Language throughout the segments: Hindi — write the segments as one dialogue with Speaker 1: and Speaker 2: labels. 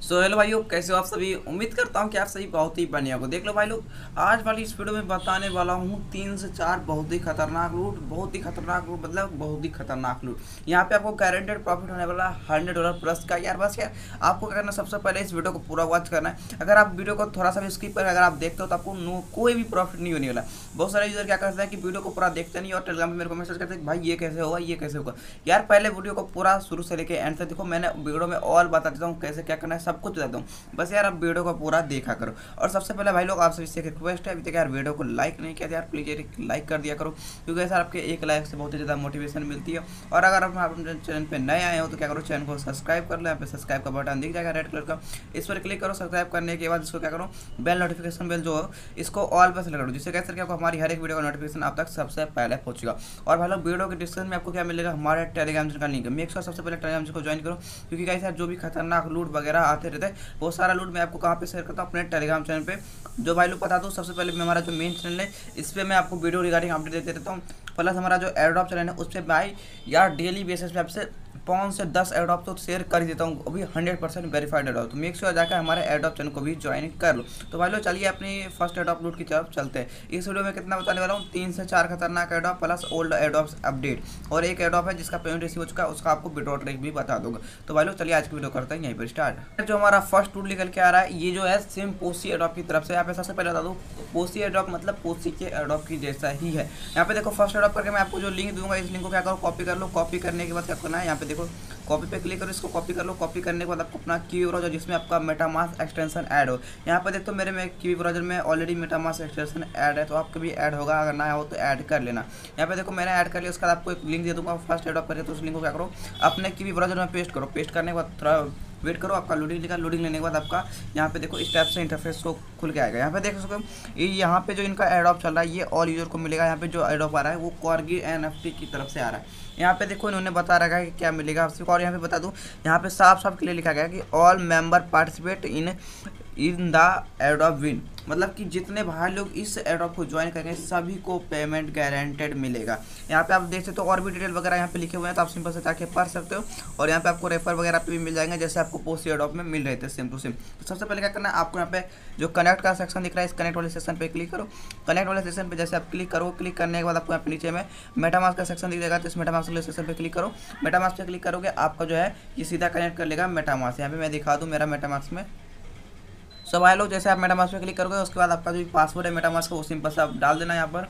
Speaker 1: सो हेलो भाई लोग, कैसे हो आप सभी। उम्मीद करता हूँ कि आप सभी बहुत ही बढ़िया हो। देख लो भाई लोग, आज वाली इस वीडियो में बताने वाला हूँ 3 से 4 बहुत ही खतरनाक लूट, बहुत ही खतरनाक लूट, मतलब बहुत ही खतरनाक लूट। यहाँ पे आपको गारंटेड प्रॉफिट होने वाला $100 प्लस का। यार बस यार आपको क्या करना, सबसे पहले इस वीडियो को पूरा वॉच करना है। अगर आप वीडियो को थोड़ा सा भी स्किप कर अगर आप देखते हो तो आपको कोई भी प्रॉफिट नहीं होने वाला। बहुत सारे यूजर क्या करते हैं कि वीडियो को पूरा देखते नहीं और टेलीग्राम पे मेरे को मैसेज करते हैं कि भाई ये कैसे होगा, ये कैसे होगा। यार पहले वीडियो को पूरा शुरू से लेके एंड तक देखो, मैंने वीडियो में ऑल बता देता हूँ कैसे क्या करना है, सब कुछ बताता हूँ। बस यार आप वीडियो को पूरा देखा करो। और सबसे पहले भाई लोग आप सभी से एक रिक्वेस्ट है, अभी तक यार वीडियो को लाइक नहीं किया यार प्लीज यार लाइक कर दिया करो, क्योंकि सर आपके एक लाइक से बहुत ही ज़्यादा मोटिवेशन मिलती है। और अगर आप अपने चैनल पे नए आए हो तो क्या करो, चैनल को सब्सक्राइब कर लो। यहाँ पे सब्सक्राइब का बटन दिख जाएगा रेड कलर का, इस पर क्लिक करो। सब्सक्राइब करने के बाद इसको क्या करो, बेल नोटिफिकेशन बेल जो हो इसको ऑल पर सेलेक्ट करो, जिससे क्या सर आपको हमारी हर एक वीडियो का नोटिफिकेशन आप तक सबसे पहले पहुंचेगा। और भाई लोग वीडियो के डिस्क्रिप्शन में आपको क्या मिलेगा, हमारे टेलीग्राम चैनल का लिंक। मेक श्योर सबसे पहले टेलीग्राम को ज्वाइन करो, क्योंकि गाइस यार जो भी खतरनाक लूट वगैरह आते रहते हैं वो सारा लूट मैं आपको कहाँ पे शेयर करता हूँ, अपने टेलीग्राम चैनल पे। जो भाई लोग बता दूँ, सबसे पहले हमारा जो मेन चैनल है इस पर मैं आपको वीडियो रिगार्डिंग अपडेट देते रहता हूँ। प्लस हमारा जो एयरड्रॉप चैनल है उस पर भाई यार डेली बेसिस पे आपसे 5 से 10 एयरड्रॉप तो शेयर कर ही देता हूँ, अभी 100% वेरीफाइड एयरड्रॉप। तो मेक श्योर जाकर हमारे एयरड्रॉप चैनल को भी ज्वाइन कर लो। तो भाई लोग चलिए अपनी फर्स्ट एयरड्रॉप लूट की तरफ चलते हैं। इस वीडियो में कितना बताने वाला हूँ, 3 से 4 खतरनाक airdrop plus old airdrops update, और एक एयरड्रॉप है जिसका पेमेंट रिसीव हो चुका है, उसका आपको विड्रॉ ट्रिक भी बता दूंगा। तो भाई लोग चलिए आज की वीडियो करते हैं यहीं पर स्टार्ट। जो हमारा फर्स्ट लूट निकल के आ रहा है ये जो है सिम पोसी एयरड्रॉप की तरफ से। यहाँ पे सबसे पहले बता दूँ, पोसी एयरड्रॉप मतलब पोसी के एयरड्रॉप की जैसा ही है। यहाँ पे देखो फर्स्ट एयरड्रॉप करके मैं आपको जो लिंक दूंगा, इस लिंक को क्या करो, कॉपी कर लो। कॉपी करने के बाद क्या करना है, यहाँ पे देखो कॉपी पे क्लिक करो, इसको कॉपी कर लो। कॉपी करने के बाद आपको अपना कीवी ब्राउज़र जिसमें आपका मेटामास्क एक्सटेंशन ऐड हो, यहाँ पे देखो मेरे में कीवी ब्राउज़र में ऑलरेडी मेटामास्क एक्सटेंशन ऐड है, तो आपका भी ऐड होगा, अगर ना हो तो ऐड कर लेना। यहाँ पे देखो मैंने ऐड कर लिया, उसके बाद आपको एक लिंक दे दूँगा फर्स्ट एडॉप करके, तो उस लिंक को क्या करो अपने कीवी ब्राउज़र में पेस्ट करो। पेस्ट करने के बाद थोड़ा वेट करो, आपका लोडिंग लिखा, लोडिंग लेने के बाद आपका यहाँ पे देखो इस टाइप से इंटरफेस को खुल के आएगा। यहाँ पे देख सको यहाँ पे जो इनका एडॉप चल रहा है ये ऑल यूजर को मिलेगा। यहाँ पे जो एडॉप आ रहा है वो कॉर्गी NFT की तरफ से आ रहा है। यहाँ पे देखो इन्होंने बता रखा है कि क्या मिलेगा आपसे। और यहाँ पे बता दूँ, यहाँ पे साफ साफ क्लियर लिखा गया है कि all member participate in the adopt win, मतलब कि जितने भाई लोग इस एडॉप को ज्वाइन करेंगे सभी को पेमेंट गारंटेड मिलेगा। यहाँ पे आप देख सकते हो और भी डिटेल वगैरह यहाँ पे लिखे हुए हैं, तो आप सिंपल से जाके पढ़ सकते हो। और यहाँ पे आपको रेफर वगैरह पे भी मिल जाएंगे, जैसे आपको पोस्ट एडॉप में मिल रहे थे सेम टू सेम। तो सबसे पहले क्या करना है, आपको यहाँ पे जो कनेक्ट का सेक्शन दिख रहा है, इस कनेक्ट वाले सेक्शन पे क्लिक करो। कनेक्ट वाले सेक्शन पे जैसे आप क्लिक करो, क्लिक करने के बाद आपको यहाँ पे नीचे में मेटामास्क का सेक्शन दिख जाएगा, तो इस मेटामास्क वाले सेक्शन पे क्लिक करो। मेटामास्क पे क्लिक करोगे आपका जो है ये सीधा कनेक्ट कर लेगा मेटामास्क। यहाँ पे मैं दिखा दूँ मेरा मेटामास्क में। सो भाई लोग जैसे आप मेटामास्क पे क्लिक करोगे उसके बाद आपका जो पासवर्ड है मेटामास्क का वो सिंपल से आप डाल देना यहाँ पर।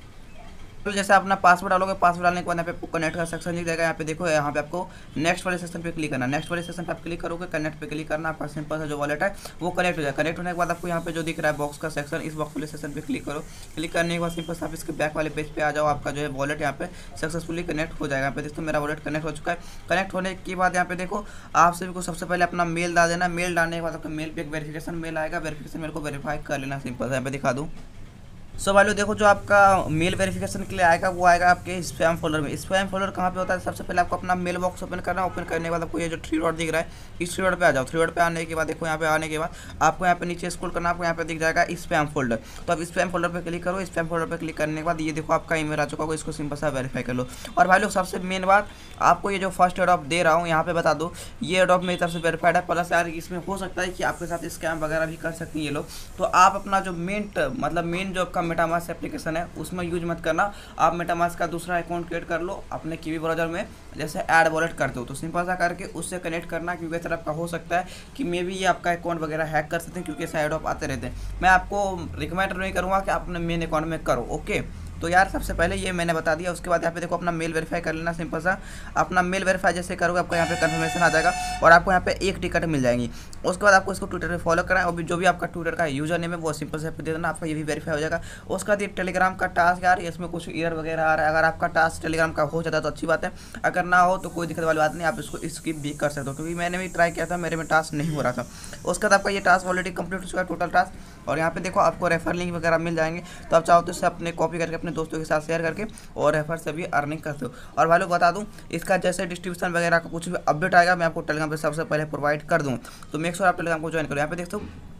Speaker 1: तो जैसे अपना पासवर्ड डालोगे, पासवर्ड डालने के बाद यहाँ पे कनेक्ट का सेक्शन दिख जाएगा। यहाँ पे देखो यहाँ पे आपको नेक्स्ट वाले सेक्शन पे क्लिक करना। नेक्स्ट वाले सेक्शन पे आप क्लिक करोगे, कनेक्ट पे क्लिक करना, आपका सिंपल सा जो वॉलेट है वो कनेक्ट हो जाएगा। कनेक्ट होने के बाद आपको यहाँ पे जो दिख रहा है बॉक्स का सेक्शन, इस बॉक्स वाले सेक्शन पे क्लिक करो। क्लिक करने के बाद सिंपल से आप इसके बैक वाले पेज पे आ जाओ, आपका जो है वॉलेट यहाँ पे सक्सेसफुली कनेक्ट हो जाएगा। यहाँ पे दोस्तों मेरा वॉलेट कनेक्ट हो चुका है। कनेक्ट होने के बाद यहाँ पे देखो आप सभी को सबसे पहले अपना मेल डाल देना। मेल डालने के बाद आपका मेल पे एक वेरिफिकेशन मेल आएगा, वेरिफिकेशन मेल को वेरीफाई कर लेना सिंपल से। यहाँ पे दिखा दूँ सो भाई लोग देखो जो आपका मेल वेरिफिकेशन के लिए आएगा वो आएगा आपके स्पैम फोल्डर में। स्पैम फोल्डर कहाँ पे होता है, सबसे पहले आपको अपना मेल बॉक्स ओपन करना। ओपन करने के बाद आपको ये जो 3 डॉट दिख रहा है इस 3 डॉट पे आ जाओ। 3 डॉट पे आने के बाद देखो यहाँ पे आने के बाद आपको यहाँ पे नीचे स्क्रॉल करना, आपको यहाँ पे दिख जाएगा स्पैम फोल्डर। तो आप स्पैम फोल्डर पे क्लिक करो। स्पैम फोल्डर पे क्लिक करने के बाद ये देखो आपका ईमेल आ चुका होगा, इसको सिंपल सा वेरीफाई कर लो। और भाई लोग सबसे मेन बात, आपको ये जो फर्स्ट एडॉप दे रहा हूँ यहाँ पे बता दो, ये एडॉप मेरी तरफ से वेरीफाइड है। प्लस यार इसमें हो सकता है कि आपके साथ स्कैम वगैरह भी कर सकती है ये लोग। तो आप अपना जो मेन जो आपका मेटामास्क एप्लीकेशन है उसमें यूज मत करना। आप मेटामास्क का दूसरा अकाउंट क्रिएट कर लो अपने कीवी ब्राउज़र में, जैसे ऐड वॉलेट करते हो तो सिंपल सा करके उससे कनेक्ट करना, क्योंकि सर आपका हो सकता है कि मे भी ये आपका अकाउंट वगैरह हैक कर सकते हैं, क्योंकि ऐसे ऐड ऑफ आते रहते हैं। मैं आपको रिकमेंड नहीं करूँगा कि अपने मेन अकाउंट में करो। ओके, तो यार सबसे पहले ये मैंने बता दिया। उसके बाद यहाँ पे देखो अपना मेल वेरीफाई कर लेना सिंपल सा। अपना मेल वेरीफाई जैसे करोगे आपको यहाँ पे कंफर्मेशन आ जाएगा और आपको यहाँ पे एक टिकट मिल जाएगी। उसके बाद आपको इसको ट्विटर पे फॉलो करना है, और जो भी आपका ट्विटर का यूजर नेम है वो सिंपल से दे देना, आपका ये भी वेरीफाई हो जाएगा। उसके बाद ये टेलीग्राम का टास्क यार इसमें कुछ एरर वगैरह आ रहा है। अगर आपका टास्क टेलीग्राम का हो जाता है तो अच्छी बात है, अगर ना हो तो कोई दिक्कत वाली बात नहीं, आप इसको स्किप भी कर सकते हो, क्योंकि मैंने भी ट्राई किया था, मेरे में टास्क नहीं हो रहा था। उसके बाद आपका ये टास्क ऑलरेडी कंप्लीट हो चुका है टोटल टास्क। और यहाँ पे देखो आपको रेफर लिंक वगैरह मिल जाएंगे, तो आप चाहो तो इससे अपने कॉपी करके अपने दोस्तों के साथ शेयर करके और रेफर से भी अर्निंग करते हो। और भाई लोग बता दूं, इसका जैसे डिस्ट्रीब्यूशन वगैरह का कुछ भी अपडेट आएगा मैं आपको टेलीग्राम पे सबसे पहले प्रोवाइड कर दूँ। तो मेक श्योर आप टेलीग्राम को ज्वाइन करो। यहाँ पे देखते हो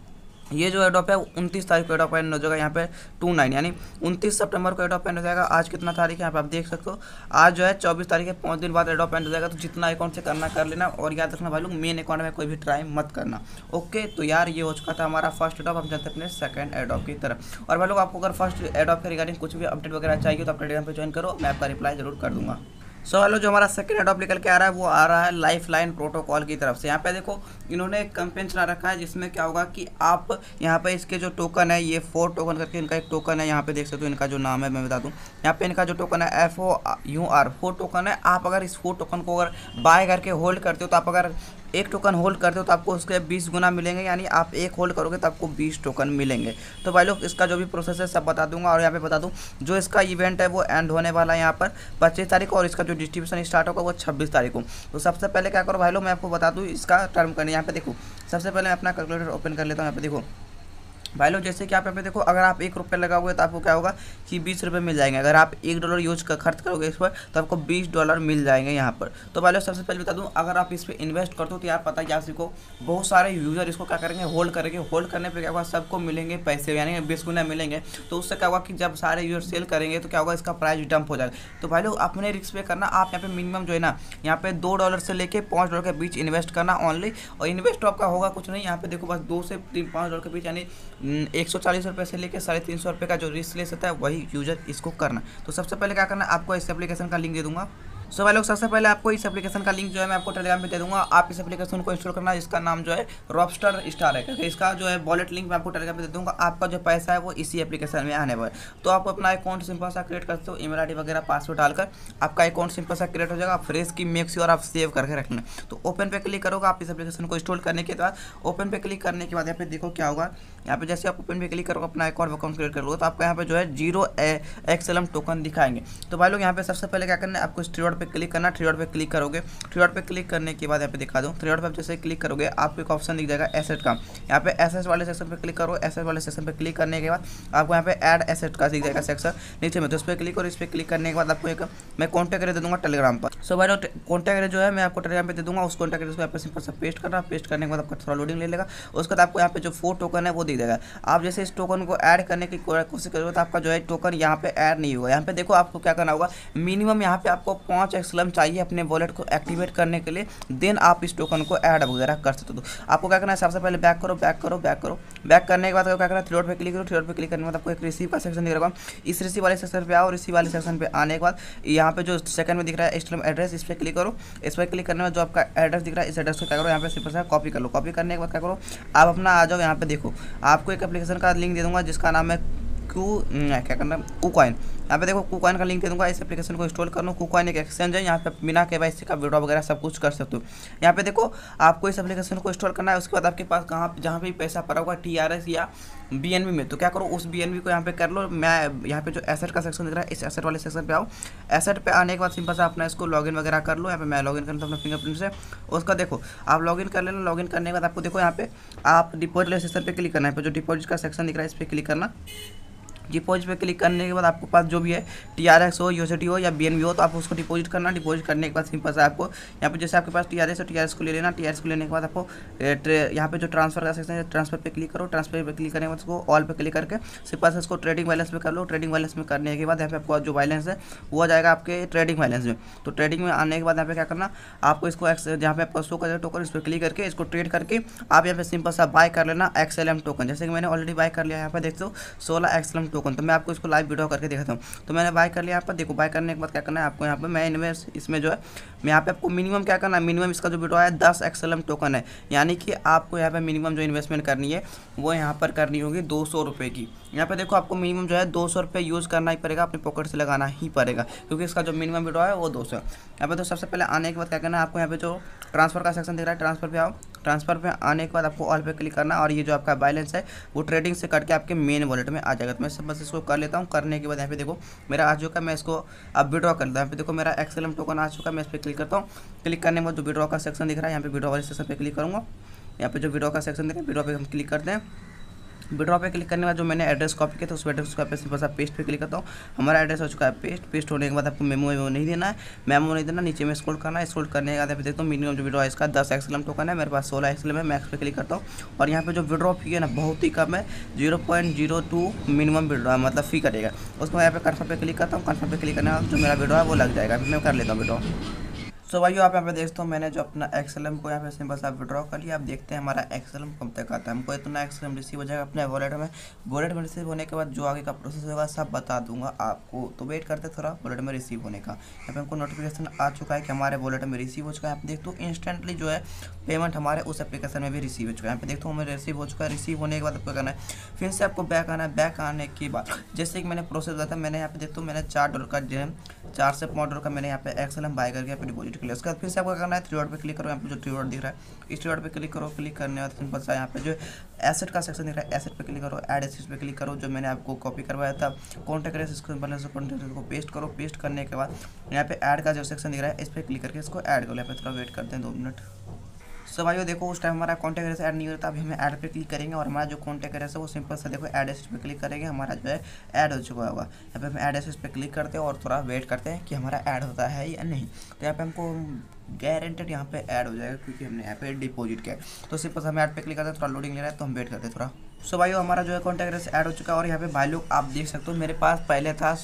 Speaker 1: ये जो एडॉप है 29 तारीख को एडॉप एंड हो जाएगा यहाँ पे 29, यानी 29 सितंबर को एडॉप एंड हो जाएगा। आज कितना तारीख है यहाँ पे आप देख सकते हो, आज जो है 24 तारीख है, 5 दिन बाद एडॉप एंड हो जाएगा। तो जितना अकाउंट से करना कर लेना, और याद रखना भाई लोग मेन अकाउंट में कोई भी ट्राई मत करना। ओके, तो यार ये हो चुका था हमारा फर्स्ट एडॉप। हम चलते अपने सेकंड एडॉप की तरफ। और भाई लोग आपको अगर फर्स्ट एडॉप के रिगार्डिंग कुछ भी अपडेट वगैरह चाहिए तो अपने टेलीग्राम पे ज्वाइन करो, मैं आपका रिप्लाई जरूर कर दूंगा। सो हेलो, जो हमारा सेकंड एडॉप निकल के आ रहा है वो आ रहा है लाइफलाइन प्रोटोकॉल की तरफ से। यहाँ पे देखो इन्होंने एक कैंपेन चला रखा है जिसमें क्या होगा कि आप यहाँ पे इसके जो टोकन है, ये 4 टोकन करके इनका एक टोकन है, यहाँ पे देख सकते हो इनका जो नाम है मैं बता दूँ। यहाँ पे इनका जो टोकन है FOUR 4 टोकन है। आप अगर इस 4 टोकन को अगर बाय करके होल्ड करते हो तो आप अगर एक टोकन होल्ड करते हो तो आपको उसके 20 गुना मिलेंगे, यानी आप एक होल्ड करोगे तो आपको 20 टोकन मिलेंगे। तो भाई लोग इसका जो भी प्रोसेस है सब बता दूंगा। और यहाँ पे बता दूं जो इसका इवेंट है वो एंड होने वाला है यहाँ पर 25 तारीख को, और इसका जो डिस्ट्रीब्यूशन स्टार्ट होगा वो 26 तारीख को। तो सबसे पहले क्या करो भाई लोग, मैं आपको बता दूँ इसका टर्म करने। यहाँ पे देखो सबसे पहले मैं अपना कैलकुलेटर ओपन कर लेता हूँ। यहाँ पे देखो भाई लोग, जैसे कि आप यहाँ पे देखो, अगर आप ₹1 लगाओगे तो आपको क्या होगा कि ₹20 मिल जाएंगे। अगर आप $1 यूज कर खर्च करोगे इस पर तो आपको $20 मिल जाएंगे यहाँ पर। तो भाई लोग सबसे पहले बता दूँ, अगर आप इस पर इन्वेस्ट करते हो तो यार पता है आप को बहुत सारे यूजर इसको क्या करेंगे, होल्ड करेंगे। होल्ड करने पर क्या होगा, सबको मिलेंगे पैसे, यानी 20 गुना मिलेंगे। तो उससे क्या होगा कि जब सारे यूजर सेल करेंगे तो क्या होगा, इसका प्राइस डंप हो जाएगा। तो भाई लोग अपने रिस्क पे करना। आप यहाँ पे मिनिमम जो है ना, यहाँ पे $2 से लेके $5 के बीच इन्वेस्ट करना ओनली। और इन्वेस्ट आपका होगा कुछ नहीं, यहाँ पे देखो बस 2 से $5 के बीच, यानी 140 रुपये से लेकर ₹350 का जो रिस्क ले सकता है वही यूजर इसको करना। तो सबसे पहले क्या करना है, आपको इस एप्लीकेशन का लिंक दे दूंगा। सो भाई लोग सबसे पहले आपको इस एप्लीकेशन का लिंक जो है मैं आपको टेलीग्राम पे दे दूंगा। आप इस एप्लीकेशन को इंस्टॉल करना, इसका नाम जो है रॉबस्टर स्टार है, क्योंकि इसका जो है वॉलेट लिंक मैं आपको टेलीग्राम पे दे दूंगा। आपका जो पैसा है वो इसी एप्लीकेशन में आने वाला है। तो आप अपना अकाउंट सिंपल सा क्रिएट करते हो, ईमेल आईडी वगैरह पासवर्ड डालकर आपका अकाउंट सिंपल सा क्रिएट हो जाएगा। फ्रेश की मेक श्योर आप सेव करके रखना। तो ओपन पे क्लिक करोगे, आप इस एप्लीकेशन को इंस्टॉल करने के बाद ओपन पे क्लिक करने के बाद यहाँ पे देखो क्या होगा। यहाँ पे जैसे आप ओपन पे क्लिक करोगे, अपना अकाउंट क्रिएट करोगे तो आपको यहाँ पे जो है 0 XLM टोकन दिखाएंगे। तो भाई लोग यहाँ पे सबसे पहले क्या करना है, आपको इस थ्री डॉट पे क्लिक करना। थ्री डॉट पे क्लिक करोगे, थ्री डॉट पे क्लिक करने के बाद यहाँ पे दिखा दूँ, थ्री डॉट पे जैसे क्लिक करोगे आपको एक ऑप्शन दिख जाएगा एसेट का। यहाँ पे एसेट वाले सेक्शन पे क्लिक करो। एसेट वाले सेक्शन पे क्लिक करने के बाद आपको यहाँ पे ऐड एसेट का दिख जाएगा सेक्शन नीचे में, तो इस पर क्लिक करो। इस पर क्लिक करने के बाद आपको एक मैं कॉन्टैक्ट दे दूंगा टेलीग्राम पर। सो भाई लोग कॉन्टैक्ट जो है मैं आपको टेलीग्राम पे दे दूंगा। उस कॉन्टैक्ट को यहाँ पे सिंपल सा पेस्ट करना। पेस्ट करने के बाद आपका थोड़ा लोडिंग ले लेगा। उसके बाद आपको यहाँ पे जो 4 टोकन है वो दिख जाएगा। आप जैसे इस टोकन को ऐड करने की कोशिश करोगे तो आपका जो है टोकन यहाँ पे ऐड नहीं होगा। यहाँ पे देखो आपको क्या करना होगा, मिनिमम यहाँ पे आपको 5 XLM चाहिए अपने वॉलेट को एक्टिवेट करने के लिए, देन आप इस टोकन को ऐड वगैरह कर सकते हो। तो आपको क्या करना है, सबसे पहले बैक करो, बैक करो, बैक करो। बैक करने के बाद क्या करना है, थ्री डॉट पे क्लिक करो। थ्री डॉट पे क्लिक करने के बाद आपको एक रिसीव का सेक्शन दिख रहा है। इस रिसीव वाले सेक्शन पे आओ। रिसीव वाले सेक्शन पे आने के बाद यहाँ पे जो सेकंड में दिख रहा है एक्सटर्नल एड्रेस, इस पर क्लिक करो। इस पर क्लिक करने में जो आपका एड्रेस दिख रहा है, इस एड्रेस को क्या करो, यहाँ पे सिंपल सा कॉपी कर लो। कॉपी करने के बाद क्या करो, आप अपना आ जाओ। यहाँ पे देखो आपको एक एप्लीकेशन का लिंक दे दूंगा जिसका नाम है क्या करना है, KuCoin। यहाँ पे देखो KuCoin का लिंक दे दूंगा। इस एप्लीकेशन को इंस्टॉल कर लो। KuCoin एक एक्सचेंज है, यहाँ पे बिना KYC का विड्रॉ वगैरह सब कुछ कर सकते हो। यहाँ पे देखो आपको इस एप्लीकेशन को इंस्टॉल करना है। उसके बाद आपके पास कहाँ जहाँ पे पैसा पड़ा होगा TRS या BNB में, तो क्या करो उस BNB को यहाँ पे कर लो। मैं यहाँ पे जो एसेट का सेक्शन दिख रहा है, इस एसेट वाले सेक्शन पे आओ। एसेट पे आने के बाद सिंपल सा अपना इसको लॉगिन वगैरह कर लो। यहाँ पे मैं लॉगिन करता हूँ अपने फिंगरप्रिंट से। उसका देखो आप लॉगिन कर लेना। लॉगिन करने के बाद आपको देखो यहाँ पे आप डिपॉजिट वाले सेक्शन पे क्लिक करना है। जो डिपॉजिट का सेक्शन दिख रहा है इस पर क्लिक करना। डिपॉजिट पे क्लिक करने के बाद आपके पास जो भी है TRX हो, USDT हो या BNB हो, तो आप उसको डिपॉजिट करना। डिपॉजिट करने के बाद सिंपल से आपको यहाँ पे जैसे आपके पास TRS हो, TRS को ले लेना। TRS को लेने के बाद आपको यहाँ पे जो ट्रांसफर का सेक्शन है, ट्रांसफर पे क्लिक करो। ट्रांसफर पे क्लिक करने के बाद उसको ऑल पे क्लिक करके सिंपल से इसको ट्रेडिंग बैलेंस में कर लो। ट्रेडिंग बैलेंस में करने के बाद यहाँ पे आपको जो बैलेंस है वो आ जाएगा आपके ट्रेडिंग बैलेंस में। तो ट्रेडिंग में आने के बाद यहाँ पे क्या करना, आपको इसको जहाँ पे आपको शो कर टोकन, इस पर क्लिक करके इसको ट्रेड करके आप यहाँ पे सिंपल सा बाय कर लेना XLM टोकन। जैसे कि मैंने ऑलरेडी बाय कर लिया। यहाँ पे देखते हो 16 XLM टोकन। तो मैं आपको इसको लाइव वीडियो करके दिखाता हूँ। तो मैंने बाय कर लिया। यहाँ पर देखो बाय करने के बाद क्या करना है आपको, यहाँ पे मैं इन्वेस्ट इसमें जो है मैं यहाँ पे आपको मिनिमम क्या करना है, मिनिमम इसका जो विड्रॉ है 10 XLM टोकन है, यानी कि आपको यहाँ पे मिनिमम जो इन्वेस्टमेंट करनी है वो यहाँ पर करनी होगी 200 रुपये की। यहाँ पे देखो आपको मिनिमम जो है 200 रुपये यूज़ करना ही पड़ेगा, अपने पॉकेट से लगाना ही पड़ेगा, क्योंकि इसका जो मिनिमम विड्रॉ है वो 200 है। यहाँ पे तो सबसे पहले आने के बाद क्या करना है, आपको यहाँ पे जो ट्रांसफर का सेक्शन दिख रहा है, ट्रांसफर पे आओ। ट्रांसफर पे आने के बाद आपको ऑल पे क्लिक करना और ये जो आपका बैलेंस है वो ट्रेडिंग से कट के आपके मेन वॉलेट में आ जाएगा। तो मैं सब बस इसको कर लेता हूँ। करने के बाद यहाँ पे देखो मेरा आ चुका है, मैं इसको अब विड्रॉ कर लेता हूँ। यहाँ पे देखो मेरा XLM टोकन आ चुका है, मैं इस पर क्लिक करता हूँ। क्लिक करने के बाद जो विड्रॉ का सेक्शन दिख रहा है, यहाँ पे विड्रॉ वाले सेक्शन पे क्लिक करूँगा। यहाँ पे जो विड्रॉ का सेक्शन दिख रहा है, विड्रॉ पे हम क्लिक करते हैं। विड्रॉ पे क्लिक करने के बाद जो मैंने एड्रेस कॉपी किया था उस एड्रेस को सिंपल सा पेस्ट पे क्लिक करता हूँ। हमारा एड्रेस हो चुका है पेस्ट होने के बाद आपको मेमो नहीं देना है, मेमो नहीं देना, नीचे में स्क्रॉल करना है। स्क्रॉल करने के बाद यहाँ पे देखता हूँ मिनिमम जो विड्रॉ है इसका 10 XLM टोकन है, मेरे पास 16 XLM है। मैक्स पे क्लिक करता हूँ और यहाँ पे जो विड्रॉ फी है ना बहुत ही कम है, 0.02 मिनिमम विड्रॉ मतलब फ़ी करेगा। उसको यहाँ पे कन्फर्म पे क्लिक करता हूँ। कन्फर्म पे क्लिक करने के बाद जो मेरा विड्रॉ है वो लग जाएगा। मैं कर लेता हूँ विड्रॉ। सो भाई आप यहाँ पे देखते हो मैंने जो अपना XLM को यहाँ पे सिंपल सा विड्रॉ कर लिया। आप देखते हैं हमारा XLM कब तक आता है। हमको इतना XLM रिसीव हो जाएगा अपने वॉलेट में। वॉलेट में रिसीव होने के बाद जो आगे का प्रोसेस होगा सब बता दूंगा आपको, तो वेट करते थोड़ा वॉलेट में रिसीव होने का। यहाँ पे हमको नोटिफिकेशन आ चुका है कि हमारे वॉलेट में रिसीव हो चुका है। आप देखते हो इंस्टेंटली जो है पेमेंट हमारे उस एप्लीकेशन में भी रिसीव हो चुका है। यहाँ पे देखते हो हमें रिसीव हो चुका है। रिसीव होने के बाद आपको करना है फिर से आपको बैक आना है। बैक आने के बाद जैसे कि मैंने प्रोसेस बताया था, मैंने यहाँ पे देखते हो मैंने $4 का जो है 4 से $5 का मैंने यहाँ पे XLM बाय करके यहाँ पे डिपॉजिट किया। उसके बाद फिर से आपको करना है 3 डॉट पे क्लिक करो। यहाँ पे जो 3 डॉट दिख रहा है इस 3 डॉट पे क्लिक करो। क्लिक करने के बाद सिंपल सा यहाँ पे जो एसेट का सेक्शन दिख रहा है एसेट पे क्लिक करो। ऐड एसेट पे क्लिक करो। जो मैंने आपको कॉपी करवाया था कॉन्टैक्ट एड्रेस इसको कॉन्टैक्ट को पेस्ट करो। पेस्ट करने के बाद यहाँ पे ऐड का जो सेक्शन दिख रहा है इस पर क्लिक करके इसको ऐड करो। यहाँ पे थोड़ा वेट करते हैं 2 मिनट। सो भाइयों देखो उस टाइम हमारा कॉन्टैक्ट एड्रेस ऐड नहीं होता। अभी हमें ऐड पे क्लिक करेंगे और हमारा जो कॉन्टैक्ट एड्रेस है वो सिंपल सा देखो ऐड एड्रेस पे क्लिक करेंगे, हमारा जो है ऐड हो चुका होगा। यहाँ पे हम ऐड एड्रेस पे क्लिक करते हैं और थोड़ा वेट करते हैं कि हमारा ऐड होता है या नहीं। तो यहाँ पे हमको गारंटेड यहाँ पे ऐड हो जाएगा क्योंकि हमने यहाँ पे डिपॉजिट किया है। तो सिंपल से हम ऐड पे क्लिक करते हैं, थोड़ा लोडिंग ले रहा है तो हम वेट करते हैं थोड़ा। सो भाइयों हमारा जो है कॉन्टैक्ट एड्रेस ऐड हो चुका है और यहाँ पे भाई लोग आप देख सकते हो मेरे पास पहले था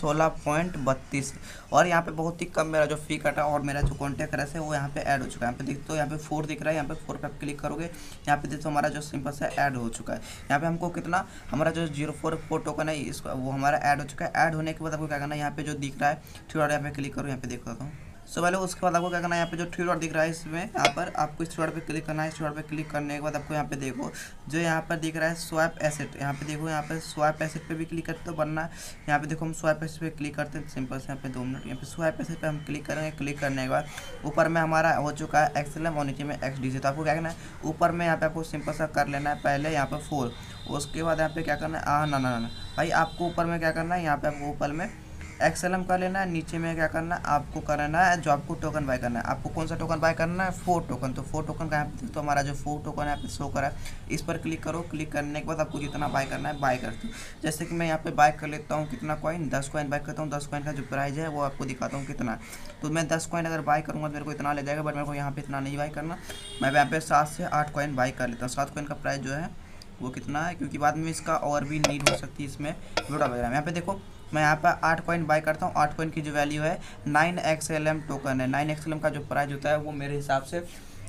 Speaker 1: 16.32 और यहाँ पे बहुत ही कम मेरा जो फी कटा और मेरा जो कॉन्टैक्ट एड्रेस है वो यहाँ पे ऐड हो चुका है। यहाँ पे देखते हो यहाँ पे 4 दिख रहा है। यहाँ पे 4 पे आप क्लिक करोगे यहाँ पे देखते हो हमारा जो सिंपल से ऐड हो चुका है। यहाँ पे हमको कितना हमारा जो 044 टोकन है इसका वो हमारा ऐड हो चुका है। ऐड होने के बाद आपको क्या करना है यहाँ पे जो दिख रहा है 3 डॉट यहाँ पे क्लिक करो। यहाँ पे देख सकता हूँ। सो पहले उसके बाद आपको क्या करना है यहाँ पे जो 3 डॉट दिख रहा है इसमें यहाँ पर आपको इस 3 डॉट पे क्लिक करना है। इस 3 डॉट पे क्लिक करने के बाद आपको यहाँ पे देखो जो यहाँ पर दिख रहा है स्वैप एसेट। यहाँ पे देखो यहाँ पे स्वैप एसेट पे भी क्लिक करते हो वरना यहाँ पे देखो हम स्वैप एसेट पे क्लिक करते हैं सिंपल से। यहाँ पे 2 मिनट यहाँ पे स्वैप एसेट पे हम क्लिक करेंगे। क्लिक करने के बाद ऊपर में हमारा हो चुका है XLM और नीचे में XDC। तो आपको क्या करना है ऊपर में यहाँ पे आपको सिंपल सा कर लेना है पहले यहाँ पर 4। उसके बाद यहाँ पे क्या करना है ना भाई आपको ऊपर में क्या करना है यहाँ पे आपको ऊपर में XLM का लेना है। नीचे में क्या करना है आपको करना है जो आपको टोकन बाय करना है। आपको कौन सा टोकन बाय करना है 4 टोकन। तो 4 टोकन का यहाँ पे तो हमारा जो 4 टोकन है यहाँ पे शो करा है इस पर क्लिक करो। क्लिक करने के बाद आपको जितना बाय करना है बाय करते हो। जैसे कि मैं यहाँ पे बाय कर लेता हूँ कितना कॉइन 10 कॉइन बाय करता हूँ। 10 कॉइन का जो प्राइस है वो आपको दिखाता हूँ कितना। तो मैं 10 कॉइन अगर बाय करूँगा तो मेरे को इतना ले जाएगा, बट मेरे को यहाँ पे इतना नहीं बाय करना। मैं यहाँ पे 7 से 8 कॉइन बाय कर लेता हूँ। 7 कॉइन का प्राइस जो है वो कितना है क्योंकि बाद में इसका और भी नीड हो सकती है इसमें वीडियो वगैरह। यहाँ पे देखो मैं यहाँ पर 8 कॉइन बाय करता हूँ। 8 कॉइन की जो वैल्यू है 9 XLM टोकन है। 9 XLM का जो प्राइस होता है वो मेरे हिसाब से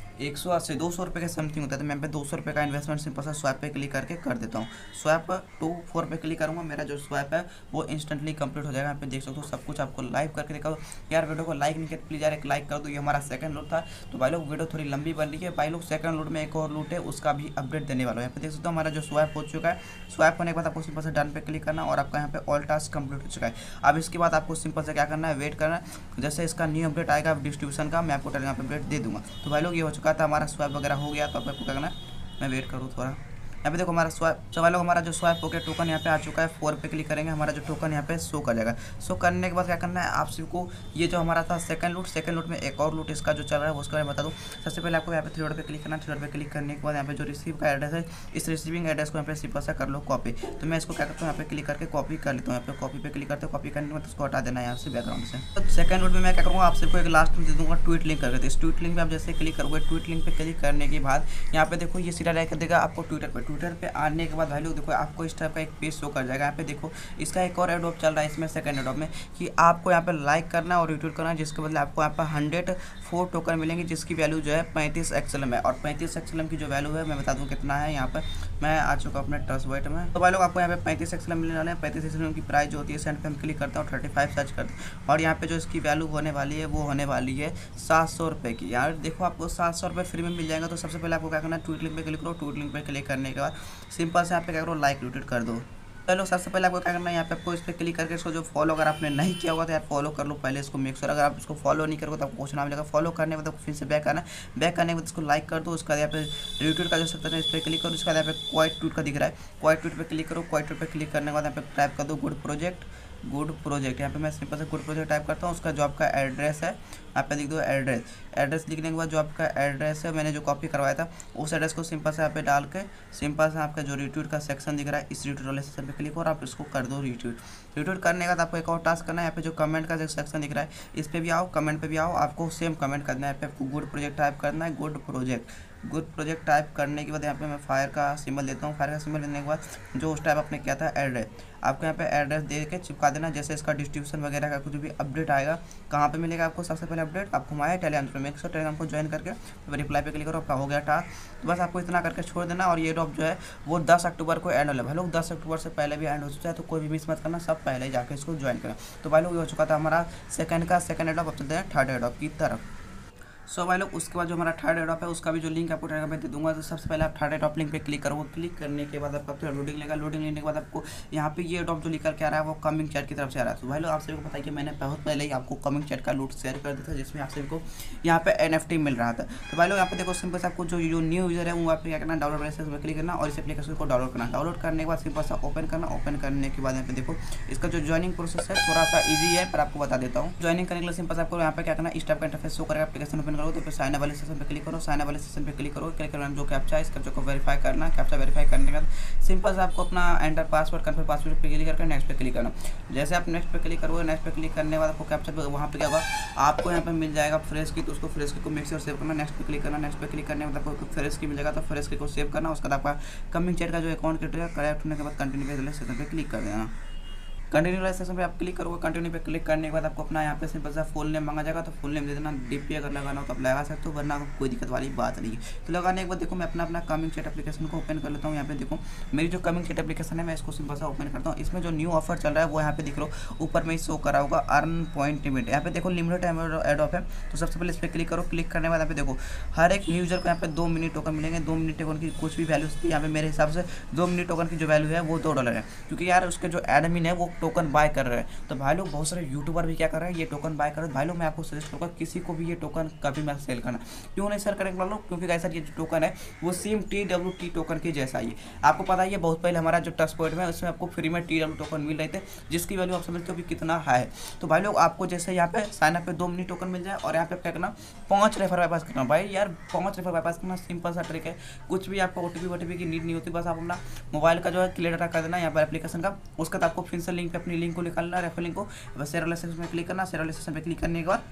Speaker 1: 180 200 रुपये के समथिंग होता है। तो मैं यहाँ पे 200 रुपये का इन्वेस्टमेंट सिंपल सा स्वैप पे क्लिक करके कर देता हूँ। स्वैप 4 पे क्लिक करूँगा, मेरा जो स्वैप है वो इंस्टेंटली कंप्लीट हो जाएगा। यहाँ पे देख सकते हो सब कुछ आपको लाइव करके दिखाओ। यार वीडियो को लाइक नहीं किया प्लीज़ यार एक लाइक कर दो। ये हमारा सेकंड लूट था तो भाई लोग वीडियो थोड़ी लंबी बन रही है। भाई लोग सेकंड लूट में एक और लूट है उसका भी अपडेट देने वाला है। यहाँ पे देख सकते हो हमारा जो स्वैप हो चुका है। स्वैप होने के बाद आपको सिंपल से डन पे क्लिक करना और आपका यहाँ पे ऑल टास्क कंप्लीट हो चुका है। अब इसके बाद आपको सिंपल से क्या करना है वेट करना है। जैसे इसका न्यू अपडेट आएगा डिस्ट्रीब्यूशन का मैं आपको टेलीग्राम पे अपडेट दे दूँगा। तो भाई लोग ये हो चुका था हमारा स्वैप वगैरह हो गया। तो आपको क्या करना है मैं वेट करूँ थोड़ा। यहाँ पे देखो हमारा स्वैप सवाल हमारा जो स्वैप हो गया टोकन यहाँ पे आ चुका है। 4 पे क्लिक करेंगे हमारा जो टोकन यहाँ पे शो कर जाएगा। शो करने के बाद क्या करना है आप सबको ये जो हमारा था सेकंड लूट में एक और लूट इसका जो चल रहा है उसके बारे में बता दूँ। सबसे पहले आपको यहाँ पे 3 डॉट पे क्लिक करना है। 3 डॉट पे क्लिक करने के बाद यहाँ पे जो रिसीव का एड्रेस है इस रिसीविंग एड्रेस को यहाँ पे सिंपल सा कर लो कॉपी। तो मैं इसको क्या करता हूँ यहाँ पे क्लिक करके कॉपी कर लेता हूँ। यहाँ पे कॉपी पे क्लिक करते हैं। कॉपी करने के बाद उसको हटा देना है यहाँ से बैकग्राउंड से। तो सेकंड लूट में मैं क्या करूँगा आप सबको एक लास्ट में दे दूँगा ट्वीट लिंक करके। इस ट्वीट लिंक पे आप जैसे क्लिक करोगे ट्वीट लिंक पे क्लिक करने के बाद यहाँ पे देखो ये सीधा लाइक कर देगा आपको ट्विटर पे आने के बाद भाई लोग देखो आपको इस टाइप का एक पेज शो कर जाएगा। यहाँ पे देखो इसका एक और एडोप चल रहा है इसमें सेकंड एडोप में कि आपको यहाँ पे लाइक करना और रिट्वीट करना जिसके बदले आपको यहाँ पर 104 टोकन मिलेंगे जिसकी वैल्यू जो है 35 XLM है। और 35 XLM की जो वैल्यू है मैं बता दूँ कितना है। यहाँ पर मैं आ चुका अपने ट्रस्ट वॉलेट में। तो भाई लोग आपको यहाँ पे 35 XLM मिलने वाले हैं। 35 XLM की प्राइस जो होती है सेंड पे हम क्लिक करता हूँ 35 सर्च करते हैं और यहाँ पे जो इसकी वैल्यू होने वाली है वो होने वाली है 700 रुपये की। यार देखो आपको 700 रुपये फ्री में मिल जाएगा। तो सबसे पहले आपको क्या करना है ट्वीट लिंक पे क्लिक करो। ट्वीट लिंक पे क्लिक करने के बाद सिंपल से यहाँ पे क्या करो लाइक रिट्वीट कर दो। चलो सबसे पहले आपको क्या करना है यहाँ पे आपको इस पर क्लिक करके इसको जो फॉलो अगर आपने नहीं किया होगा तो यार फॉलो कर लो पहले इसको मेक श्योर। अगर आप इसको फॉलो नहीं करोगे तो आपको कुछ ना मिलेगा। फॉलो करने के बाद फिर से बैक आना। बैक करने के बाद इसको लाइक कर दो। उसका यहाँ पे रिट्वीट का जो सेक्शन है इस पर क्लिक करो। उसके बाद यहाँ पे क्वाइट ट्वीट का दिख रहा है क्वाइट ट्वीट पे क्लिक करो। क्वाइट ट्वीट पे क्लिक करने के बाद यहाँ पे टाइप कर दो गुड प्रोजेक्ट गुड प्रोजेक्ट। यहाँ पे मैं सिंपल से गुड प्रोजेक्ट टाइप करता हूँ, उसका जो आपका एड्रेस है यहाँ पे लिख दो एड्रेस लिखने के बाद जो आपका एड्रेस है मैंने जो कॉपी करवाया था उस एड्रेस को सिंपल से यहाँ पे डाल के सिंपल से आपका जो रिट्वीट का सेक्शन दिख रहा है इस रिट्वीट वाले सेक्शन पे क्लिक और आप इसको कर दो रिट्वीट करने के बाद आपको एक और टास्क करना है। यहाँ पे जो कमेंट का जो सेक्शन दिख रहा है इस पे भी आओ, कमेंट पे भी आओ, आपको सेम कमेंट करना है। यहाँ पे आपको गुड प्रोजेक्ट टाइप करना है, गुड प्रोजेक्ट टाइप करने के बाद यहाँ पे मैं फायर का सिंबल देता हूँ। फायर का सिंबल देने के बाद जो उस टाइप आपने किया था एड्रेस आपको यहाँ पे एड्रेस दे के चिपका देना। जैसे इसका डिस्ट्रीब्यूशन वगैरह का कुछ भी अपडेट आएगा कहाँ पे मिलेगा आपको सबसे पहले अपडेट आपको हमारे टेलीग्राम पे मेक श्योर टेलीग्राम को ज्वाइन करके तो रिप्लाई पे क्लिक करो, आपका हो गया टास्क। तो बस आपको इतना करके छोड़ देना और ये ड्रॉप जो है वो 10 अक्टूबर को एंड होगा। भाई लोग 10 अक्टूबर से पहले भी एंड हो चुका है तो कोई भी मिस मत करना, सब पहले ही जाकर इसको ज्वाइन करना। तो भाई लोग ये हो चुका था हमारा सेकंड एड्रॉप। अब चलते हैं थर्ड एड्रॉप की तरफ। सो भाई लोग उसके बाद जो हमारा थर्ड एड्रॉप है उसका भी जो लिंक आपको टेलीग्राम पे दे दूंगा। तो सबसे पहले आप थर्ड एड्रॉप लिंक पे क्लिक करो, क्लिक करने के बाद आपका फिर लोडिंग लेगा। लोडिंग लेने के बाद आपको यहाँ पे ये एड्रॉप जो निकल के आ रहा है वो कमिंग चैट की तरफ से आ रहा है। तो भाई लोग आप सभी को पता है कि मैंने बहुत पहले ही आपको कमिंग चैट का लूट शेयर कर दिया था जिसमें आप सभी को यहाँ पे NFT मिल रहा था। तो भाई लोग यहाँ पे देखो सिंपल से आपको जो न्यू यूजर है वो आप क्या करना, डाउनलोड वाले क्लिक करना और इस एप्लीकेशन को डाउनलोड करना। डाउनलोड करने के बाद सिंपल सा ओपन करना। ओपन करने के बाद यहाँ पे देखो इसका जो ज्वाइनिंग प्रोसेस है थोड़ा सा ईजी है पर आपको बता देता हूँ। ज्वाइनिंग करने के लिए सिंपल आपको यहाँ पे क्या करना, इस टाइप का इंटरफेस शो करेगा। एप्लीकेशन ओपन करो तो फिर साइन अप वाले सेशन पे क्लिक करो, साइन अप वाले सेशन पे क्लिक करो। क्लिक करना जो कैप्चा है इस कैप्चा को वेरीफाई करना। कैप्चा वेरीफाई करने के बाद सिंपल से आपको अपना एंटर पासवर्ड कन्फर्म पासवर्ड पे क्लिक करके नेक्स्ट पे क्लिक करना। जैसे आप नेक्स्ट पे क्लिक करोगे, नेक्स्ट पे क्लिक करने के बाद आपको कैप्चा वहाँ पे क्या होगा आपको यहाँ पे मिल जाएगा फ्रेश की, तो उसको फ्रेश की को मिक्स और सेव करना। नेक्स्ट पे क्लिक करना। नेक्स्ट पे क्लिक करने के बाद आपको फ्रेश की मिल जाएगा तो फ्रेश की को सेव करना। उसके बाद आपका कमिंग चैट का जो अकाउंट करेक्ट होने के बाद कंटिन्यू पे सेशन पे क्लिक कर देना। कंटिन्यू वाले सेक्शन पे आप क्लिक करोगे। कंटिन्यू पे क्लिक करने के बाद आपको अपना यहाँ पे सिंपल सा फुल नेम मांगा जाएगा तो फुल नेम दे देना। डीपी अगर लगाना हो तो आप लगा सकते हो, वरना कोई दिक्कत वाली बात नहीं है। तो लगाने के बाद देखो मैं अपना कमिंग चैट एप्लीकेशन को ओपन कर लेता हूँ। यहाँ पे देखो मेरी जो कमिंग चैट एप्लीकेशन है मैं इसको सिंपल सा ओपन करता हूँ। इसमें जो न्यू ऑफर चल रहा है वो यहाँ पे दिख लो ऊपर में शो करा होगा अर्न पॉइंट लिमिट। यहाँ पे देखो लिमिटेड एडॉप है तो सबसे पहले इस पर क्लिक करो। क्लिक करने के बाद यहाँ पे देखो हर एक न्यू यूजर को यहाँ पे 2 मिनट टोकन मिलेंगे। 2 मिनट टोकन की कुछ भी वैल्यू होती है यहाँ पे मेरे हिसाब से 2 मिनट टोकन की जो वैल्यू है वो $2 है, क्योंकि यार उसके जो एडमिन है वो टोकन बाय कर रहे हैं। तो भाई लोग बहुत सारे यूट्यूबर भी क्या कर रहे हैं ये टोकन बाय कर रहे हैं। भाई लोग मैं आपको सजेस्ट करूँगा किसी को भी ये टोकन कभी मत सेल करना। क्यों नहीं सेल करेंगे लोग, क्योंकि गाइस ये जो टोकन है वो सेम TWT टोकन के जैसा ही आपको पता है। बहुत पहले हमारा जो टच पॉइंट में उसमें आपको फ्री में TW टोकन मिल रहे थे जिसकी वैल्यू आप समझते हो कि कितना हाई है। तो भाई लोग आपको जैसे यहाँ पे साइन अप पे 2 मिनट टोकन मिल जाए और यहाँ पे क्या करना 5 रेफर बाईपास करना। भाई यार 5 रेफर बाईपास करना सिंपल सा ट्रिक है, कुछ भी आपको OTP की नीड नहीं होती। बस आप अपना मोबाइल का जो है क्लियर डाटा कर देना यहाँ पर एप्लीकेशन का। उसके बाद आपको फिर से लिंक पे अपनी लिंक को निकालना, रेफर लिंक को बस शेयर वाले सेक्शन में क्लिक करना। शेयर वाले सेक्शन पे क्लिक करने के बाद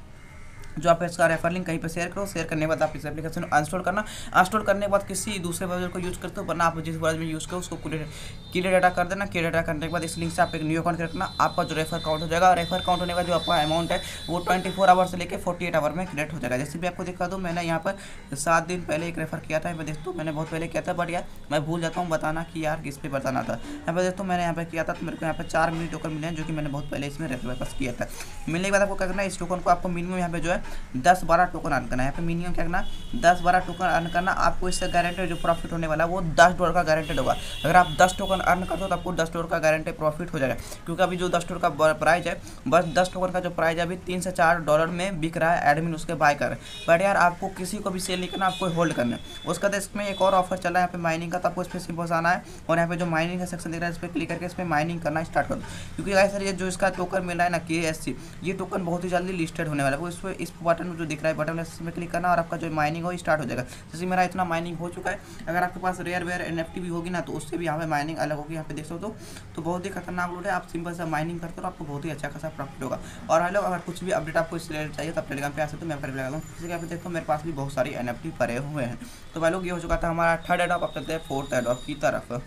Speaker 1: जो आप इसका रेफर लिंक कहीं पे शेयर करो। शेयर करने के बाद आप इस एप्लीकेशन को इंस्टॉल करना। इंस्टॉल करने के बाद किसी दूसरे ब्राउज़र को यूज़ करते हो, वरना आप जिस ब्राउज़र में यूज़ करो उसको क्लियर डाटा कर देना। क्लियर डाटा करने के बाद इस लिंक से आप एक न्यू अकाउंट रखना। आपका जो रेफर काउंट हो जाएगा, रेफर काउंट होने का जो आपका अमाउंट है वो 24 आवर से लेकर 48 आवर में क्रिएट हो जाएगा। जैसे भी आपको दिखा दूँ मैंने यहाँ पर 7 दिन पहले एक रेफर किया था। मैं देखता हूँ मैंने बहुत पहले किया था, बट यार मैं भूल जाता हूँ बताना कि यार किस पे बताना था। यहाँ पर देखता हूँ मैंने यहाँ पर किया था तो मेरे को यहाँ पर 4 मिनट टोकन मिले हैं जो कि मैंने बहुत पहले इसमें रेफर वापस किया था। मिलने के बाद आपको क्या करना है, इस टोकन को आपको मिनिमम यहाँ पे जो है 10-12 टोकन अर्न करना है। यहाँ पे मिनिमम क्या करना 10-12 टोकन अर्न करना। आपको इससे गारंटेड जो प्रॉफिट होने वाला है वो $10 का गारंटेड होगा। अगर आप 10 टोकन अर्न करते हो तो आपको $10 का गारंटेड प्रॉफिट हो जाएगा, क्योंकि अभी जो $10 का प्राइस है बस 10 टोकन का जो प्राइस है अभी $3 से $4 में बिक रहा है। एडमिन उसके बाय कर रहे हैं, बट यार आपको किसी को भी सेल नहीं करना, आपको होल्ड करना है। उसका बाद इसमें एक और ऑफर चल रहा है यहाँ पे माइनिंग का, तो आपको इस पर सिंपल आना है और यहाँ पे जो माइनिंग का सेक्शन दिख रहा है इस पर क्लिक करके इस पर माइनिंग करना स्टार्ट कर दो। क्योंकि गाइस सर ये जो इसका टोकन मिल रहा है ना KSC, ये टोकन बहुत ही जल्दी लिस्टेड होने वाला है। वो इस बटन में जो दिख रहा है बटन में क्लिक करना और आपका जो माइनिंग हो स्टार्ट हो जाएगा। जैसे मेरा इतना माइनिंग हो चुका है, अगर आपके पास रेयर वेयर NFT भी होगी ना तो उससे भी यहाँ पे माइनिंग अलग होगी। यहाँ पे देख सकते हो तो बहुत ही खतरनाक लूट है। आप सिंपल से माइनिंग करते हो आपको बहुत ही अच्छा खासा प्रॉफिट होगा। और हेलो अगर कुछ भी अपडेट आपको इस रिलेटेड चाहिए तो आप टेलीग्राम पे आ सकते हो, मैं कर लगा दूँ। जैसे यहाँ पे देखो मेरे पास भी बहुत सारी NFT पड़े हुए हैं। तो भाई लोग ये हो चुका था हमारा थर्ड एडॉप। अब चलते हैं फोर्थ एडॉप की तरफ।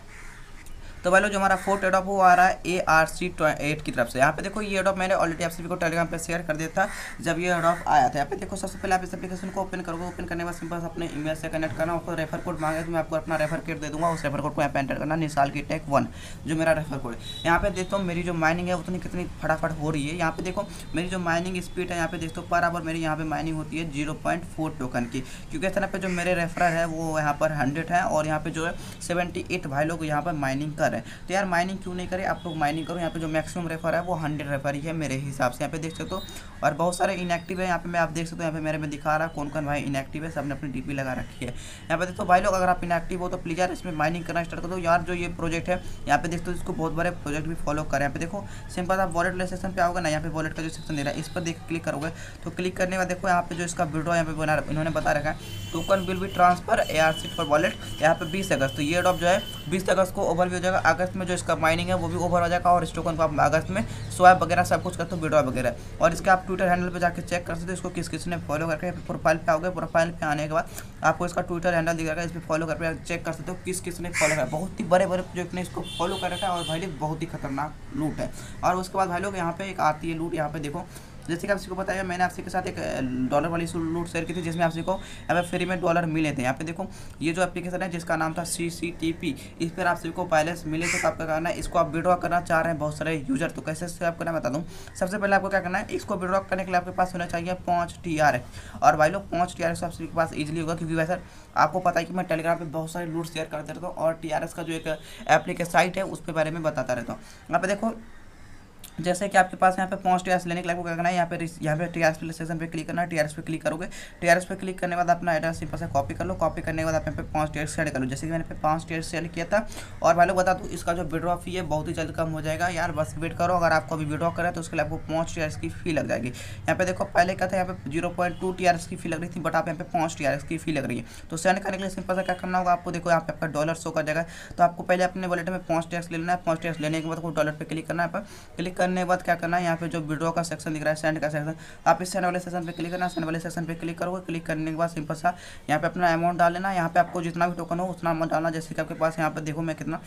Speaker 1: तो भाई लोग जो हमारा फोर्थ एडॉप वो आ रहा है ARC8 की तरफ से। यहाँ पे देखो ये एडॉप मैंने ऑलरेडी आप सभी को टेलीग्राम पे शेयर कर दिया था जब ये एडॉप आया था। यहाँ पे देखो सबसे पहले आप इस एप्लीकेशन को ओपन करोगे। ओपन करने के बाद सिंपल अपने ईमेल से कनेक्ट करना, उसको रेफर कोड मांगे तो मैं आपको अपना रेफर कोड दे दूँगा। उस रेफर कोड को यहाँ पे एंटर करना, निसाल की टेक 1 जो मेरा रेफर कोड है। यहाँ पे देखता हूँ मेरी जो माइनिंग है उतनी कितनी फटाफट हो रही है। यहाँ पे देखो मेरी जो माइनिंग स्पीड है यहाँ पे देखो पर आवर मेरी यहाँ पे माइनिंग होती है 0.4 टोकन की, क्योंकि इस तरह पे जो मेरे रेफरर है वो यहाँ पर 100 है और यहाँ पे जो है 78 भाई लोग यहाँ पर माइनिंग कर कर रहे हैं। तो यार माइनिंग क्यों नहीं करें, आप लोग माइनिंग करो। यहाँ पे जो मैक्सिमम रेफर है वो 100 रेफर ही है मेरे हिसाब से, यहाँ पे देख सकते हो। और बहुत सारे इनएक्टिव है यहाँ पे, मैं आप देख सकते हो यहाँ पे मेरे में दिखा रहा है कौन कौन भाई इनएक्टिव है, सबने अपनी डीपी लगा रखी है। यहाँ पे देखो भाई लोग, अगर आप इनएक्टिव हो तो प्लीज़ यार इसमें माइनिंग करना स्टार्ट कर दो यार। जो ये प्रोजेक्ट है यहाँ पे देखते हो, इसको बहुत बड़े प्रोजेक्ट भी फॉलो करें। यहाँ पे देखो सिंपल आप वॉलेट वाले सेक्शन पे आओगे ना, यहाँ पे वॉलेट का जो सेक्शन दे रहा है इस पर देख क्लिक करोगे तो क्लिक करने के बाद देखो यहाँ पे जो इसका विड्रॉ यहाँ पे बना इन्होंने बता रखा है, token will be transfer ARC for wallet यहाँ पे 20 अगस्त। तो ये ड्रॉप जो है 20 अगस्त को ओवर भी हो जाएगा। अगस्त में जो इसका माइनिंग है वो भी ओवर हो जाएगा और इस टोकन को आप अगस्त में स्वैप वगैरह सब कुछ करते हो, विड्रॉ वगैरह। और इसका आप ट्विटर हैंडल पे जाकर चेक कर सकते हो इसको किस किस ने फॉलो करके। प्रोफाइल पे आओगे, प्रोफाइल पे आने के बाद आपको इसका ट्विटर हैंडल दिखेगा, इस पर फॉलो करके चेक कर सकते हो किस किस ने फॉलो करा। बहुत ही बड़े बड़े प्रोजेक्ट ने इसको फॉलो कर रखा है और भाई लोग बहुत ही खतरनाक लूट है। और उसके बाद भाई लोग यहाँ पे एक आती है लूट, यहाँ पे देखो जैसे कि आपको बताया मैंने आपसे के साथ एक डॉलर वाली लूट शेयर की थी जिसमें आपसे को यहाँ पे फ्री में डॉलर मिले थे। यहाँ पे देखो ये जो एप्लीकेशन है जिसका नाम था CCTP, इस पर आप सभी को पहले से मिले थे। तो आपका करना है, इसको आप विड्रॉ करना चाह रहे हैं बहुत सारे यूजर, तो कैसे से आपको मैं बता दूँ। सबसे पहले आपको क्या करना है, इसको विड्रॉ करने के लिए आपके पास होना चाहिए 5 TRX। और भाई लोग 5 TRX आप सभी के पास ईजिली होगा, क्योंकि वैसे आपको पता है कि मैं टेलीग्राम पे बहुत सारे लूट शेयर करते रहता हूँ और TRX का जो एक एप्लीकेशन साइट है उस पर बारे में बताता रहता हूँ। यहाँ पे देखो जैसे कि आपके पास यहाँ पे 5 TRX लेने के लिए आपको क्या करना है, यहाँ पे TRX सेक्शन पे क्लिक करना है। TRX पे क्लिक करोगे, TRX पे क्लिक करने के बाद अपना एड्रेस सिंपल से कॉपी कर लो। कॉपी करने के बाद आप यहाँ पे 5 TRX सेंड कर लो, जैसे कि मैंने पे 5 TRX सेंड किया था। और भाई लोग बता दूँ इसका जो विड्रॉ फी है बहुत ही जल्द कम हो जाएगा यार, बस वेट करो। अगर आपको अभी विड्रॉ करें तो उसके लिए आपको 5 TRX की फी लग जाएगी। यहाँ पे देखो पहले क्या था, यहाँ पे 0.2 TRX की फी लग रही थी, बट आप यहाँ पे 5 TRX की फी लग रही है। तो सेंड करने के लिए सिंपल से क्या करना होगा आपको, देखो यहाँ पे आपका डॉलर शो कर जाएगा। तो आपको पहले अपने वॉलेट में 5 TRX लेना है। 5 TRX लेने के बाद डॉलर पे क्लिक करना है। क्लिक करने के बाद क्या करना है, यहाँ पे जो विड्रॉ का सेक्शन दिख रहा है, सेंड का सेक्शन, आप इस सेंड वाले सेक्शन पे क्लिक करना। सेंड वाले सेक्शन पे क्लिक करोगे, क्लिक करने के बाद सिंपल सा यहाँ पे अपना अमाउंट डाल लेना। यहाँ पे आपको जितना भी टोकन हो उतना अमाउंट डालना। जैसे कि आपके पास यहाँ पे देखो मैं कितना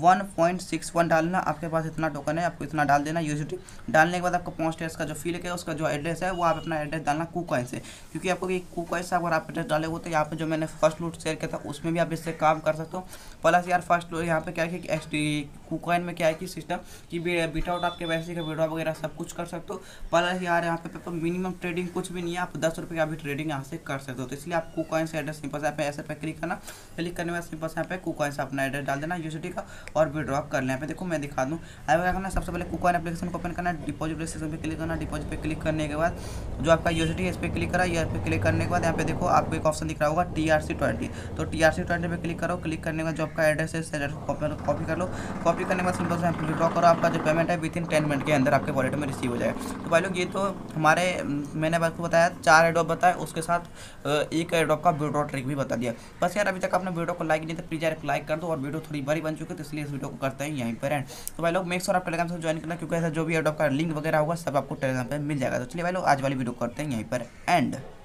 Speaker 1: 1.61 डालना, आपके पास इतना टोकन है आपको इतना डाल देना USDT। डालने के बाद आपको 5 TRX का जो फी लगे उसका जो एड्रेस है वो आप अपना एड्रेस डालना KuCoin से, क्योंकि आपको KuCoin से अगर आप एड्रेस डाले हो तो यहाँ पे जो मैंने फर्स्ट लूट शेयर किया था उसमें भी आप इससे काम कर सकते हो। प्लस यार फर्स्ट यहाँ पे क्या है कि KuCoin में क्या है कि सिस्टम कि विदाउट आपके वैसे का विड्रॉ वगैरह सब कुछ कर सकते हो। प्लस यार यहाँ पे मिनिमम ट्रेडिंग कुछ भी नहीं है, आप 10 रुपये का भी ट्रेडिंग यहाँ से कर सकते हो। तो इसलिए आप KuCoin से एड्रेस सिंपल से यहाँ पे ऐसे पे क्लिक करना। क्लिक करने के बाद सिंपल से यहाँ पे KuCoin से अपना एड्रेस डाल देना USDT का और विड्रॉ कर लें। यहाँ पे देखो मैं दिखा दूँ, अब क्या करना है, सबसे पहले KuCoin एप्लीकेशन को ओपन करना है। डिपॉजिट सेक्शन पे क्लिक करना। डिपॉजिट पे क्लिक करने के बाद जो आपका USDT है इस पर क्लिक करा। ये पे क्लिक करने के बाद यहाँ पे देखो आपको एक ऑप्शन दिख रहा होगा TRC20, तो TRC20 पे क्लिक करो। क्लिक करने के बाद जो आपका एड्रेस है एड्रेस कॉपी कर लो। कॉपी करने के बाद सिंपल से यहाँ पे विड्रॉ करो। आपका जो पेमेंट है विथिन 10 मिनट के अंदर आपके वॉलेट में रिसीव हो जाएगा। तो भाई लोग ये तो हमारे मैंने आपको बताया 4 एडॉप बताया, उसके साथ एक एडॉप का विड्रॉ ट्रिक भी बता दिया। बस यार अभी तक आपने वीडियो को लाइक नहीं तो प्लीज़ यार लाइक कर दो। और वीडियो थोड़ी बड़ी बन चुकी है तो इसलिए इस वीडियो को करते हैं यहीं पर एंड। तो भाई लोग मेक श्योर आप टेलीग्राम से ज्वाइन करना, क्योंकि ऐसा जो भी एडॉप का लिंक वगैरह होगा सब आपको टेलीग्राम पर मिल जाएगा। तो चलिए भाई लोग आज वाली वीडियो करते हैं यहीं पर एंड।